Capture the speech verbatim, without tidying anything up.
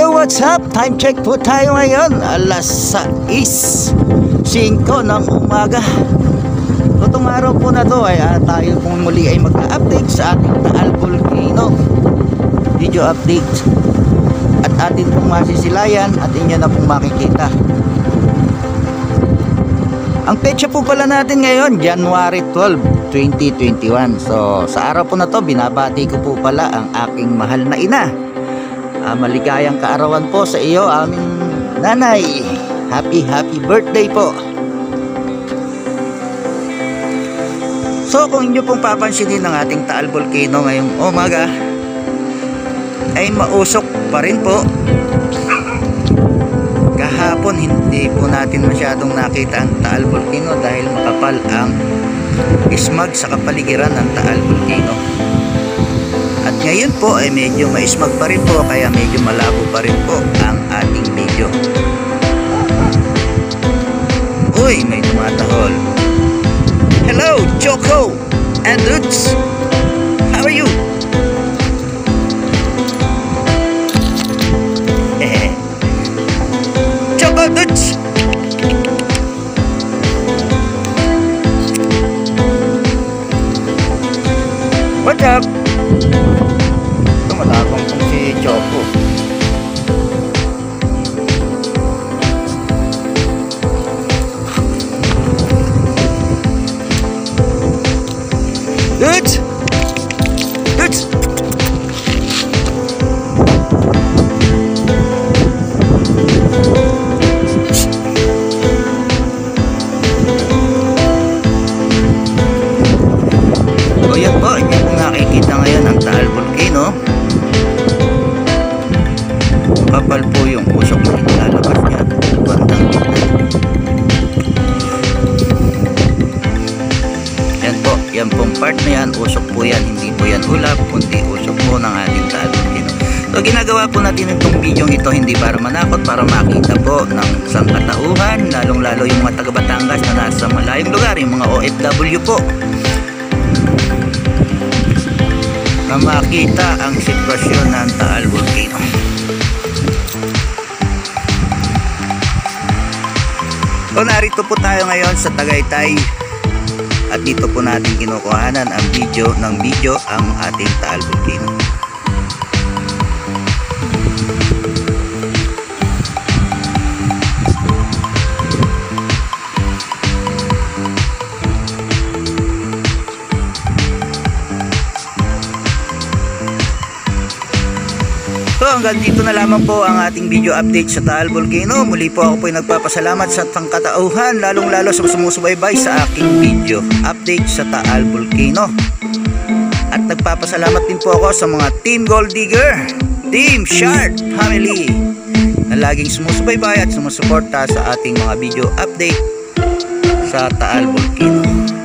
Yo, what's up? Time check po tayo ngayon. Alas sais singko ng umaga. So, itong araw po na to ay uh, tayo pong muli ay mag-update sa ating Taal Volcano video update. At atin pong masisilayan at inyo na pong makikita. Ang petsa po pala natin ngayon, January twelve, twenty twenty-one. So sa araw po na to, binabati ko po pala ang aking mahal na ina. Uh, maligayang kaarawan po sa iyo, aming nanay. Happy happy birthday po. So kung inyo pong papansinin ng ating Taal Volcano ngayong umaga, ay mausok pa rin po. Kahapon hindi po natin masyadong nakita ang Taal Volcano dahil makapal ang smog sa kapaligiran ng Taal Volcano. At ngayon po ay medyo may smog pa rin po, kaya medyo malabo pa rin po ang ating video. Uy, may tumatahol. Hello, Choco and Lutz. How are you? Choco, Lutz. What's up? Tumatapang pong si Choco. Lutz! Lutz! So yan po, hindi po nakikita ngayon ang Taal Volcano. Kapal po yung usok na ilalabas niya. Bandang gitna. Yan po, yan pong part na yan, usok po yan, hindi po yan ulap, kundi usok po ng ating Taal Volcano. So ginagawa po natin itong video ito hindi para manakot, para makita po ng sangkatauhan, lalong lalo yung mga taga Batangas na nasa malayong lugar, yung mga O F W po, na makita ang sitwasyon ng Taal Volcano. So narito po tayo ngayon sa Tagaytay at dito po natin kinukuhanan ang video ng video ang ating Taal Volcano. So hanggang dito na lamang po ang ating video update sa Taal Volcano. Muli po ako po ay nagpapasalamat sa sangkatauhan, lalong lalo sa sumusubaybay sa aking video update sa Taal Volcano. At nagpapasalamat din po ako sa mga Team Gold Digger, Team Shark Family na laging sumusubaybay at sumusuporta sa ating mga video update sa Taal Volcano.